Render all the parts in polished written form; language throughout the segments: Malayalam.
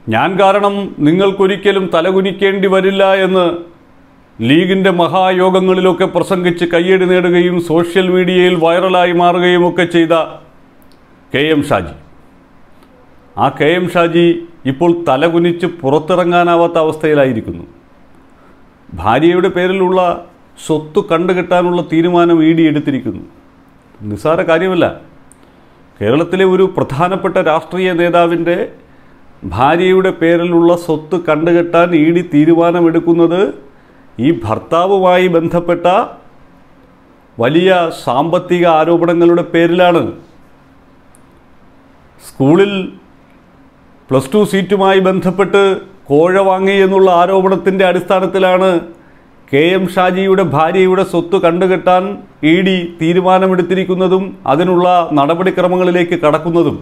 ഞാൻ കാരണം നിങ്ങൾക്കൊരിക്കലും തലകുനിക്കേണ്ടി വരില്ല എന്ന് ലീഗിൻ്റെ മഹായോഗങ്ങളിലൊക്കെ പ്രസംഗിച്ച് കയ്യടി നേടുകയും സോഷ്യൽ മീഡിയയിൽ വൈറലായി മാറുകയും ഒക്കെ ചെയ്ത KM ഷാജി. ആ KM ഷാജി ഇപ്പോൾ തലകുനിച്ച് പുറത്തിറങ്ങാനാവാത്ത അവസ്ഥയിലായിരിക്കുന്നു. ഭാര്യയുടെ പേരിലുള്ള സ്വത്ത് കണ്ടുകെട്ടാനുള്ള തീരുമാനം ED എടുത്തിരിക്കുന്നു. നിസ്സാര കാര്യമല്ല. കേരളത്തിലെ ഒരു പ്രധാനപ്പെട്ട രാഷ്ട്രീയ നേതാവിൻ്റെ ഭാര്യയുടെ പേരിലുള്ള സ്വത്ത് കണ്ടുകെട്ടാൻ ED തീരുമാനമെടുക്കുന്നത് ഈ ഭർത്താവുമായി ബന്ധപ്പെട്ട വലിയ സാമ്പത്തിക ആരോപണങ്ങളുടെ പേരിലാണ്. സ്കൂളിൽ +2 സീറ്റുമായി ബന്ധപ്പെട്ട് കോഴ വാങ്ങി എന്നുള്ള ആരോപണത്തിൻ്റെ അടിസ്ഥാനത്തിലാണ് KM ഷാജിയുടെ ഭാര്യയുടെ സ്വത്ത് കണ്ടുകെട്ടാൻ ED തീരുമാനമെടുത്തിരിക്കുന്നതും അതിനുള്ള നടപടിക്രമങ്ങളിലേക്ക് കടക്കുന്നതും.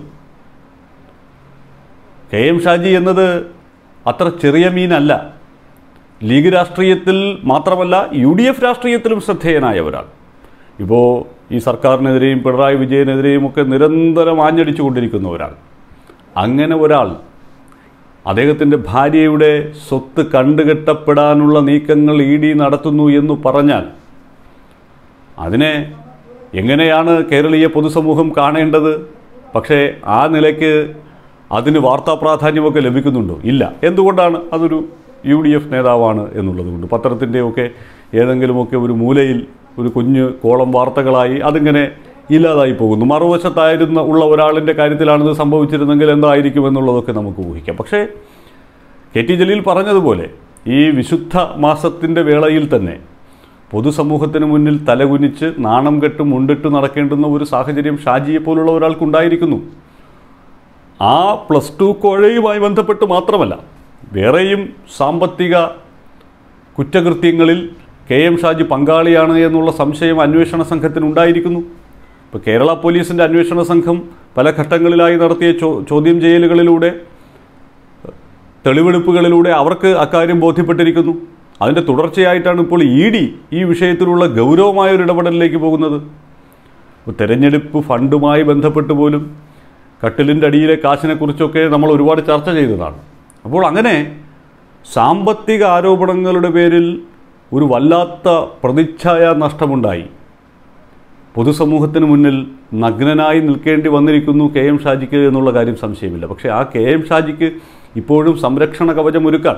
KM ഷാജി എന്നത് അത്ര ചെറിയ മീനല്ല. ലീഗ് രാഷ്ട്രീയത്തിൽ മാത്രമല്ല UDF രാഷ്ട്രീയത്തിലും ശ്രദ്ധേയനായ ഒരാൾ. ഇപ്പോൾ ഈ സർക്കാരിനെതിരെയും പിണറായി വിജയനെതിരെയും ഒക്കെ നിരന്തരം ആഞ്ഞടിച്ചു കൊണ്ടിരിക്കുന്ന ഒരാൾ. അങ്ങനെ ഒരാൾ അദ്ദേഹത്തിൻ്റെ ഭാര്യയുടെ സ്വത്ത് കണ്ടുകെട്ടപ്പെടാനുള്ള നീക്കങ്ങൾ ED നടത്തുന്നു എന്ന് പറഞ്ഞാൽ അതിനെ എങ്ങനെയാണ് കേരളീയ പൊതുസമൂഹം കാണേണ്ടത്? പക്ഷേ ആ നിലയ്ക്ക് അതിന് വാർത്താ പ്രാധാന്യമൊക്കെ ലഭിക്കുന്നുണ്ടോ? ഇല്ല. എന്തുകൊണ്ടാണ്? അതൊരു UDF നേതാവാണ് എന്നുള്ളതുകൊണ്ട്. പത്രത്തിൻ്റെയൊക്കെ ഏതെങ്കിലുമൊക്കെ ഒരു മൂലയിൽ ഒരു കുഞ്ഞ് കോളം വാർത്തകളായി അതിങ്ങനെ ഇല്ലാതായി പോകുന്നു. മറുവശത്തായിരുന്ന ഒരാളിൻ്റെ കാര്യത്തിലാണിത് സംഭവിച്ചിരുന്നെങ്കിൽ എന്തായിരിക്കും എന്നുള്ളതൊക്കെ നമുക്ക് ഊഹിക്കാം. പക്ഷേ KT ജലീൽ പറഞ്ഞതുപോലെ ഈ വിശുദ്ധ മാസത്തിൻ്റെ വേളയിൽ തന്നെ പൊതുസമൂഹത്തിന് മുന്നിൽ തലകുനിച്ച് നാണം കെട്ട് മുണ്ടിട്ട് നടക്കേണ്ടുന്ന ഒരു സാഹചര്യം ഷാജിയെ പോലുള്ള ഒരാൾക്കുണ്ടായിരിക്കുന്നു. ആ +2 കോഴയുമായി ബന്ധപ്പെട്ട് മാത്രമല്ല, വേറെയും സാമ്പത്തിക കുറ്റകൃത്യങ്ങളിൽ KM ഷാജി പങ്കാളിയാണ് എന്നുള്ള സംശയം അന്വേഷണ സംഘത്തിനുണ്ടായിരിക്കുന്നു. ഇപ്പോൾ കേരള പോലീസിൻ്റെ അന്വേഷണ സംഘം പല ഘട്ടങ്ങളിലായി നടത്തിയ ചോദ്യം ചെയ്യലുകളിലൂടെ, തെളിവെടുപ്പുകളിലൂടെ അവർക്ക് അക്കാര്യം ബോധ്യപ്പെട്ടിരിക്കുന്നു. അതിൻ്റെ തുടർച്ചയായിട്ടാണ് ഇപ്പോൾ ED ഈ വിഷയത്തിലുള്ള ഗൗരവമായൊരു ഇടപെടലിലേക്ക് പോകുന്നത്. തെരഞ്ഞെടുപ്പ് ഫണ്ടുമായി ബന്ധപ്പെട്ട് പോലും കട്ടിലിൻ്റെ അടിയിലെ കാശിനെക്കുറിച്ചൊക്കെ നമ്മൾ ഒരുപാട് ചർച്ച ചെയ്തതാണ്. അപ്പോൾ അങ്ങനെ സാമ്പത്തിക ആരോപണങ്ങളുടെ പേരിൽ ഒരു വല്ലാത്ത പ്രതിച്ഛായ നഷ്ടമുണ്ടായി. പൊതുസമൂഹത്തിന് മുന്നിൽ നഗ്നനായി നിൽക്കേണ്ടി വന്നിരിക്കുന്നു KM ഷാജിക്ക് എന്നുള്ള കാര്യം സംശയമില്ല. പക്ഷേ ആ KM ഷാജിക്ക് ഇപ്പോഴും സംരക്ഷണ കവചം ഒരുക്കാൻ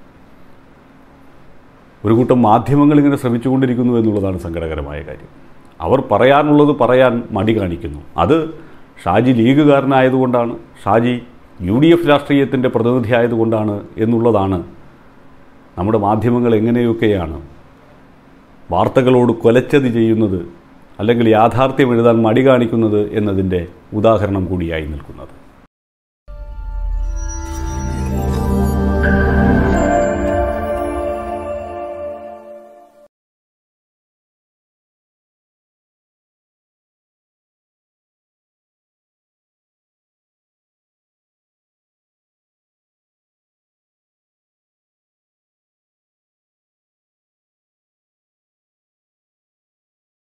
ഒരു കൂട്ടം മാധ്യമങ്ങൾ ഇങ്ങനെ ശ്രമിച്ചുകൊണ്ടിരിക്കുന്നു എന്നുള്ളതാണ് സങ്കടകരമായ കാര്യം. അവർ പറയാനുള്ളത് പറയാൻ മടി കാണിക്കുന്നു. അത് ഷാജി ലീഗുകാരനായതുകൊണ്ടാണ്, ഷാജി UDF രാഷ്ട്രീയത്തിൻ്റെ പ്രതിനിധി ആയതുകൊണ്ടാണ് എന്നുള്ളതാണ് നമ്മുടെ മാധ്യമങ്ങൾ എങ്ങനെയൊക്കെയാണ് വാർത്തകളോട് കൊലച്ചതി ചെയ്യുന്നത്, അല്ലെങ്കിൽ യാഥാർത്ഥ്യം എഴുതാൻ മടി കാണിക്കുന്നത് എന്നതിൻ്റെ ഉദാഹരണം കൂടിയായി നിൽക്കുന്നത്.